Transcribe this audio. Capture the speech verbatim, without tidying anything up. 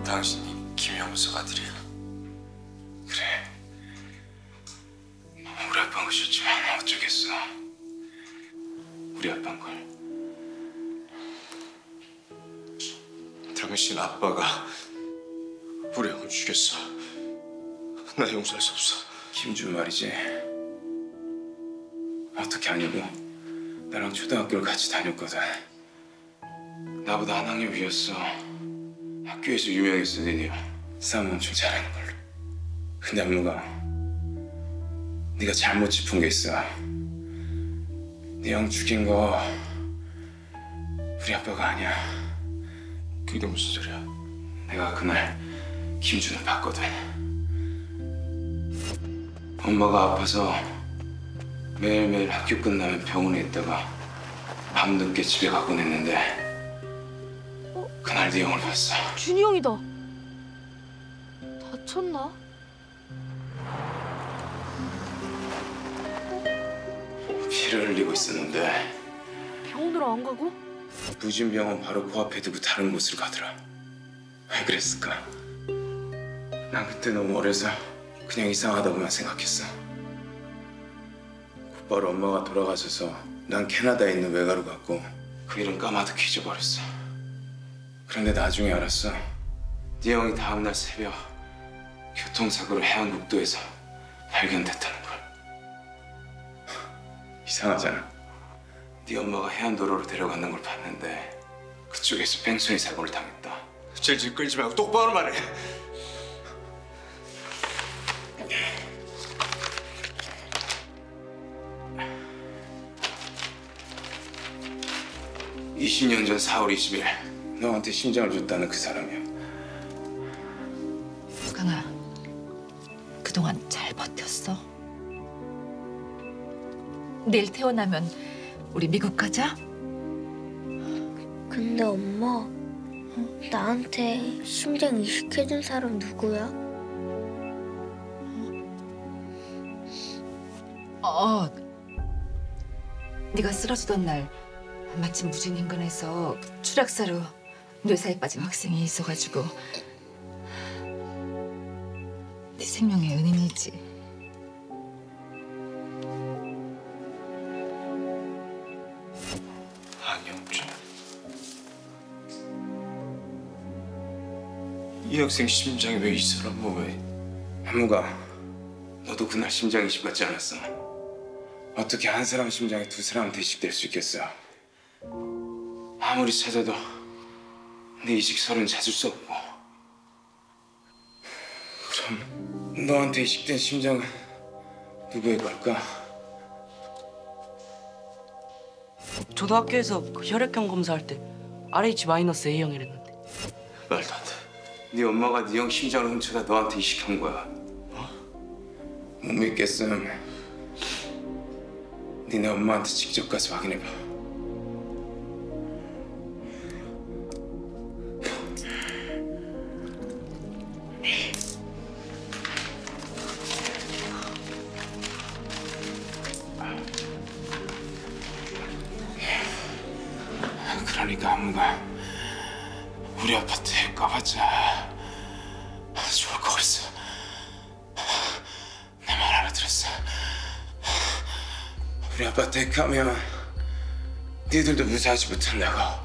당신이 김영석 아들이야. 그래. 우리 아빠는 그셨지만 어쩌겠어. 우리 아빠인 걸. 당신 아빠가 우리 형을 죽였어. 나 용서할 수 없어. 김준 말이지. 어떻게 아냐고. 나랑 초등학교를 같이 다녔거든. 나보다 한 학년 위였어. 학교에서 유명했어, 니네 형. 싸움 엄청 잘하는 걸로. 근데 안무가 네가 잘못 짚은 게 있어. 네 형 죽인 거 우리 아빠가 아니야. 그게 무슨 소리야? 내가 그날 김준을 봤거든. 엄마가 아파서 매일매일 학교 끝나면 병원에 있다가 밤늦게 집에 가곤 했는데 그날 네 형을 봤어. 준이 형이다. 다쳤나? 피를 흘리고 있었는데 병원으로 안 가고? 부진병원 바로 코앞에 두고 다른 곳으로 가더라. 왜 그랬을까? 난 그때 너무 어려서 그냥 이상하다고만 생각했어. 곧바로 엄마가 돌아가셔서 난 캐나다에 있는 외가로 갔고 그 일은 까마득히 잊어버렸어. 그런데 나중에 알았어. 네 형이 다음날 새벽 교통사고로 해안국도에서 발견됐다는 걸. 이상하잖아. 네 엄마가 해안도로로 데려가는 걸 봤는데 그쪽에서 뺑소니 사고를 당했다. 질질 끌지 말고 똑바로 말해. 이십 년 전 사월 이십일 너한테 심장을 줬다는 그 사람이야. 수강아, 그동안 잘 버텼어? 내일 태어나면 우리 미국 가자? 근데 엄마, 나한테 심장 이식해준 사람 누구야? 어, 네가 쓰러지던 날 마침 무진인근에서 추락사로 뇌사에 빠진 학생이 있어가지고 네 생명의 은인이지. 안영준. 이 학생 심장이 왜 이 사람 몸에? 한무가 너도 그날 심장 이식 받지 않았어? 어떻게 한 사람 심장이 두 사람한테 이식될 수 있겠어? 아무리 찾아도 네 이식 서류는 찾을 수 없고. 그럼 너한테 이식된 심장은 누구의 걸까? 저도 학교에서 그 혈액형 검사할 때 알에이치 마이너스 A형이랬는데. 말도 안 돼. 네 엄마가 네 형 심장을 훔쳐다 너한테 이식한 거야. 어? 못 믿겠음. 니네 엄마한테 직접 가서 확인해봐. 그러니까 한무가 우리 아파트에 가봤자 좋을 거 그랬어. 내 말 알아들었어. 우리 아파트에 가면 니들도 무사하지 못한다고.